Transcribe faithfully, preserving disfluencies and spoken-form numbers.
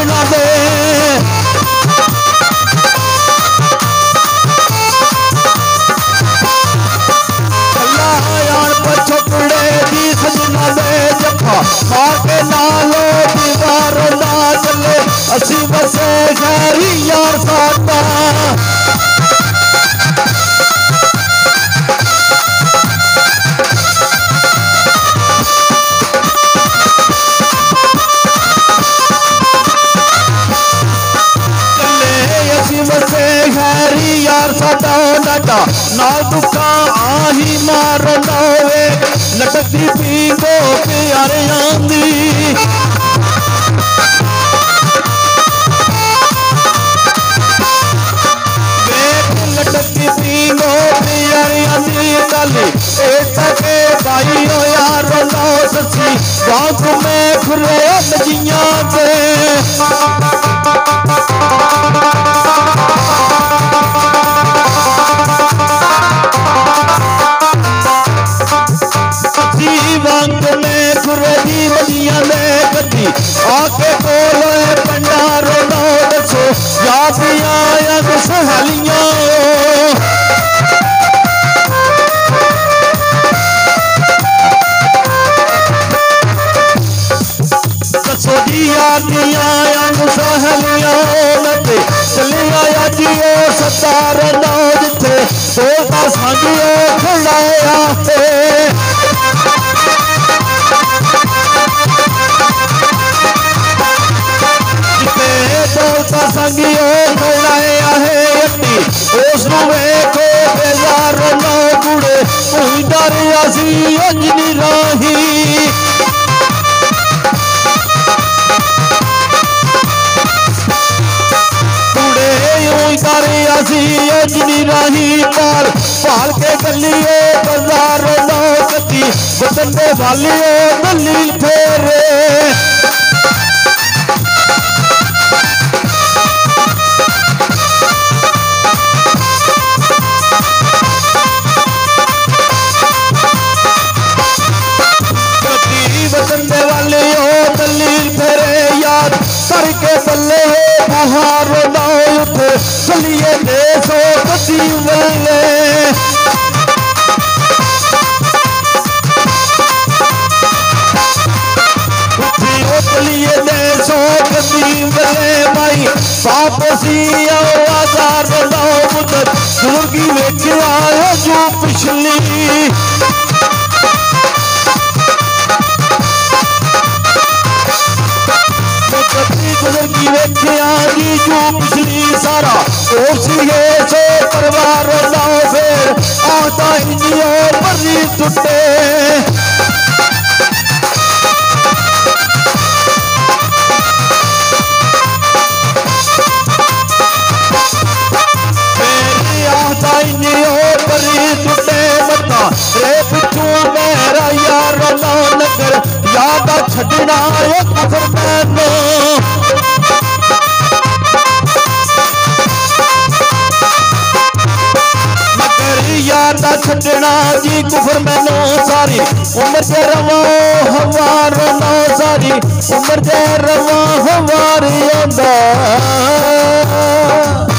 सजना दे छपड़े दी सजना दे जफा माके नालो दीवार ना चले असी बसे खैरी यार साता ना दुखा आही मार नवे लटकती पींगो प्यारे आंदी लटकती पींगो प्यारे आंदी डाली के भाई हो यार लो ससी गाँव में खुले नजिया पे आके बोलो पंडारो नो दसो याद आया सहेलियां दसो जी याद आया सहेलियां लगे चले आया जियो सतार नो जिथे सोता सांगियो खड़ाया संगियो खड़ाया है अट्टी उस वेखो बेजार नो गुड़े कोई डर असी अंजनी राही गुड़े डर असी अंजनी राही पाल पाल के गलिए बाजार नो कती बतंदे वालियो दलील फेरे करके बल्ले बहार ना उठे चलिए देशो कदी वेले उठियो चलिए देशो कदी वेले भाई बाप सी आवाजार ना मुदत दुर्गी वेच आयो जो पिछली गुजरगी वेखिया जी जो पिछली सारा ओसिए सो परिवार ना फिर आता इंजियो मरी टुटे मेरी आता इंजियो मरी टुटे मता रे पिछू मेरा यार ना नगर याद छड़ना एक कुफर मैनो याद छड़ना जी कुफर मैनो सारी उम्र से रवा हवार नो सारी उम्र से रवा हवार